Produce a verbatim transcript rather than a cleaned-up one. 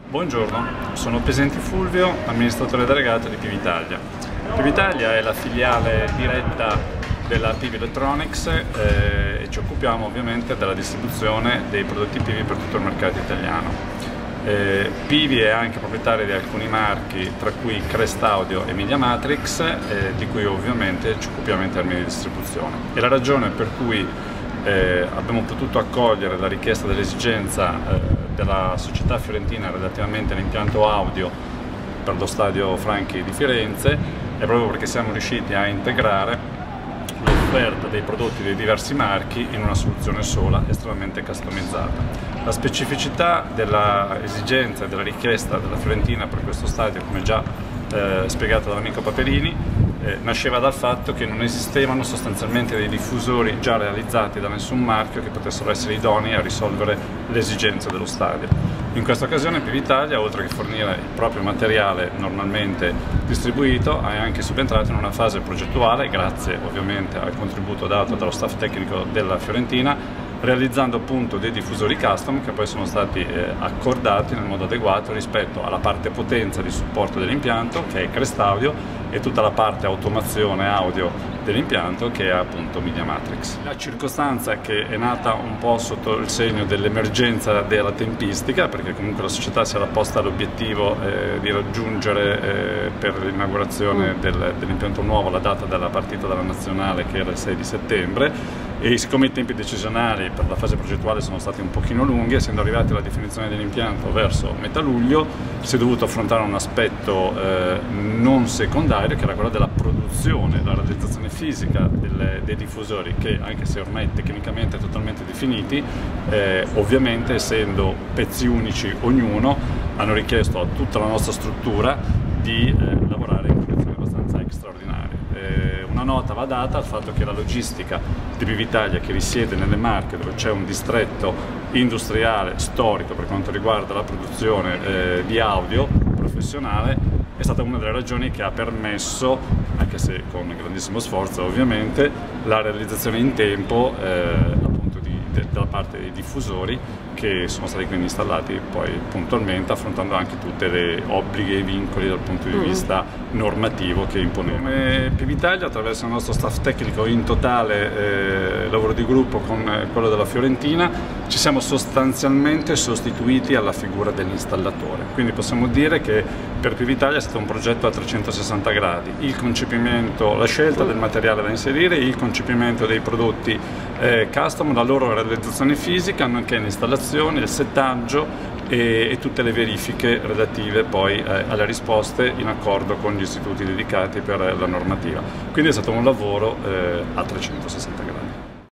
Buongiorno, sono Pesenti Fulvio, amministratore delegato di P V Italia. P V Italia è la filiale diretta della P V Electronics eh, e ci occupiamo ovviamente della distribuzione dei prodotti P V per tutto il mercato italiano. Eh, P V è anche proprietaria di alcuni marchi, tra cui Crest Audio e Media Matrix, eh, di cui ovviamente ci occupiamo in termini di distribuzione. E la ragione per cui eh, abbiamo potuto accogliere la richiesta dell'esigenza eh, della società fiorentina relativamente all'impianto audio per lo stadio Franchi di Firenze è proprio perché siamo riusciti a integrare l'offerta dei prodotti dei diversi marchi in una soluzione sola, estremamente customizzata. La specificità dell'esigenza e della richiesta della Fiorentina per questo stadio, come già eh, spiegato dall'amico Paperini, eh, nasceva dal fatto che non esistevano sostanzialmente dei diffusori già realizzati da nessun marchio che potessero essere idonei a risolvere le esigenze dello stadio. In questa occasione P V Italia, oltre che fornire il proprio materiale normalmente distribuito, è anche subentrato in una fase progettuale, grazie ovviamente al contributo dato dallo staff tecnico della Fiorentina, realizzando appunto dei diffusori custom che poi sono stati eh, accordati nel modo adeguato rispetto alla parte potenza di supporto dell'impianto, che è Crest Audio, e tutta la parte automazione audio dell'impianto, che è appunto Media Matrix. La circostanza che è nata un po' sotto il segno dell'emergenza della tempistica, perché comunque la società si era posta l'obiettivo eh, di raggiungere eh, per l'inaugurazione del, dell'impianto nuovo la data della partita della nazionale, che era il sei di settembre, e siccome i tempi decisionali per la fase progettuale sono stati un pochino lunghi, essendo arrivati alla definizione dell'impianto verso metà luglio, si è dovuto affrontare un aspetto eh, non secondario, che era quello della produzione, la realizzazione fisica delle, dei diffusori, che anche se ormai tecnicamente totalmente definiti, eh, ovviamente essendo pezzi unici ognuno, hanno richiesto a tutta la nostra struttura di eh, lavorare in condizioni abbastanza straordinarie. Eh, una nota va data al fatto che la logistica di P V Italia, che risiede nelle Marche, dove c'è un distretto industriale storico per quanto riguarda la produzione eh, di audio professionale, è stata una delle ragioni che ha permesso, anche se con grandissimo sforzo ovviamente, la realizzazione in tempo eh, appunto di, de, della parte dei diffusori, che sono stati quindi installati poi puntualmente, affrontando anche tutti gli obblighi e i vincoli dal punto di vista normativo che imponeva. Come P V Italia, attraverso il nostro staff tecnico in totale eh, lavoro di gruppo con eh, quello della Fiorentina, ci siamo sostanzialmente sostituiti alla figura dell'installatore. Quindi possiamo dire che per P V Italia è stato un progetto a trecentosessanta gradi, il concepimento, la scelta del materiale da inserire, il concepimento dei prodotti eh, custom, la loro realizzazione fisica, nonché l'installazione, il settaggio e, e tutte le verifiche relative poi eh, alle risposte in accordo con gli istituti dedicati per la normativa. Quindi è stato un lavoro eh, a trecentosessanta gradi.